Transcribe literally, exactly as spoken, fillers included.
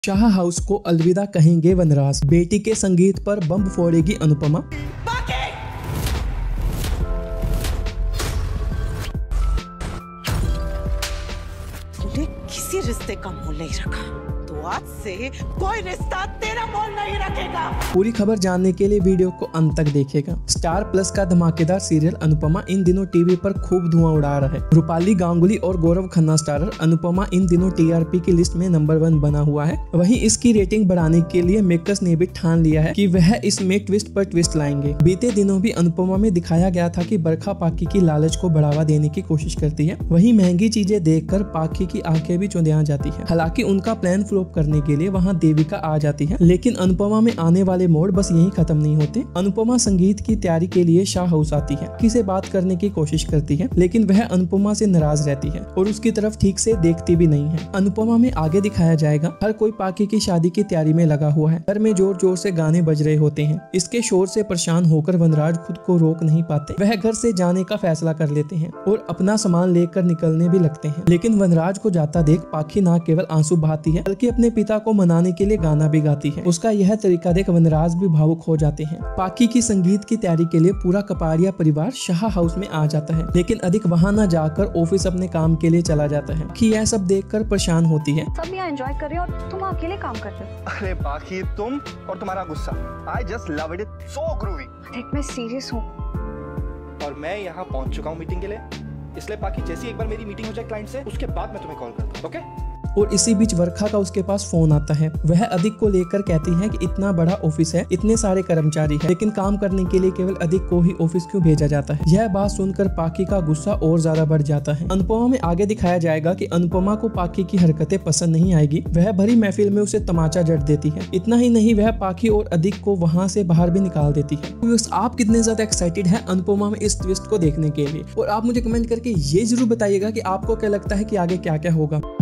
Shah house को अलविदा कहेंगे वनराज, बेटी के संगीत पर बम फोड़ेगी अनुपमा। तूने किसी रिश्ते का मोल नहीं रखा तो आज से कोई रिश्ता तेरा मोल नहीं रखेगा। पूरी खबर जानने के लिए वीडियो को अंत तक देखिएगा। स्टार प्लस का धमाकेदार सीरियल अनुपमा इन दिनों टीवी पर खूब धुआं उड़ा रहा है। रूपाली गांगुली और गौरव खन्ना स्टारर अनुपमा इन दिनों टीआरपी की लिस्ट में नंबर वन बना हुआ है। वहीं इसकी रेटिंग बढ़ाने के लिए मेकर्स ने भी ठान लिया है कि वह इसमें ट्विस्ट पर ट्विस्ट लाएंगे। बीते दिनों भी अनुपमा में दिखाया गया था कि बरखा पाकी की लालच को बढ़ावा देने की कोशिश करती है। वहीं महंगी चीजें देखकर पाकी की आंखें भी चौंधिया जाती है। हालांकि उनका प्लान फ्लॉप करने के लिए वहां देविका आ जाती है, लेकिन अनुपमा में आने वाले मोड़ बस यहीं खत्म नहीं होते। अनुपमा संगीत की तैयारी के लिए शाह हाउस आती है, किसे बात करने की कोशिश करती है, लेकिन वह अनुपमा से नाराज रहती है और उसकी तरफ ठीक से देखती भी नहीं है। अनुपमा में आगे दिखाया जाएगा हर कोई पाकी की शादी की तैयारी में लगा हुआ है। घर में जोर जोर से गाने बज रहे होते हैं। इसके शोर से परेशान होकर वनराज खुद को रोक नहीं पाते। वह घर से जाने का फैसला कर लेते हैं और अपना सामान लेकर निकलने भी लगते हैं, लेकिन वनराज को जाता देख पाकी ना केवल आंसू बहाती है बल्कि अपने पिता को मनाने के लिए गाना भी गाती है। उसका यह तरीका देख वनराज भी भावुक हो जाते हैं। पाकी की संगीत की तैयारी के लिए पूरा कपाड़िया परिवार शाह हाउस में आ जाता है, लेकिन अधिक वहां न जाकर ऑफिस अपने काम के लिए चला जाता है कि यह सब देखकर परेशान होती है। सब यहाँ एंजॉय कर रहे हो और तुम अकेले काम कर रहे हो। अरे बाकी तुम और तुम्हारा गुस्सा, I just love it, it's so groovy। देख मैं सीरियस हूँ और मैं यहाँ पहुँच चुका हूँ मीटिंग के लिए, इसलिए बाकी जैसी एक बार मेरी मीटिंग हो जाए क्लाइंट से, उसके बाद मैं तुम्हें कॉल करता हूँ, ओके? और इसी बीच वर्षा का उसके पास फोन आता है। वह अधिक को लेकर कहती है कि इतना बड़ा ऑफिस है, इतने सारे कर्मचारी हैं, लेकिन काम करने के लिए केवल अधिक को ही ऑफिस क्यों भेजा जाता है। यह बात सुनकर पाकी का गुस्सा और ज्यादा बढ़ जाता है। अनुपमा में आगे दिखाया जाएगा कि अनुपमा को पाकी की हरकतें पसंद नहीं आएगी। वह भरी महफिल में उसे तमाचा जड़ देती है। इतना ही नहीं, वह पाकी और अधिक को वहाँ से बाहर भी निकाल देती है। तो आप कितने ज्यादा एक्साइटेड है अनुपमा में इस ट्विस्ट को देखने के लिए, और आप मुझे कमेंट करके ये जरूर बताइएगा कि आपको क्या लगता है कि आगे क्या क्या होगा।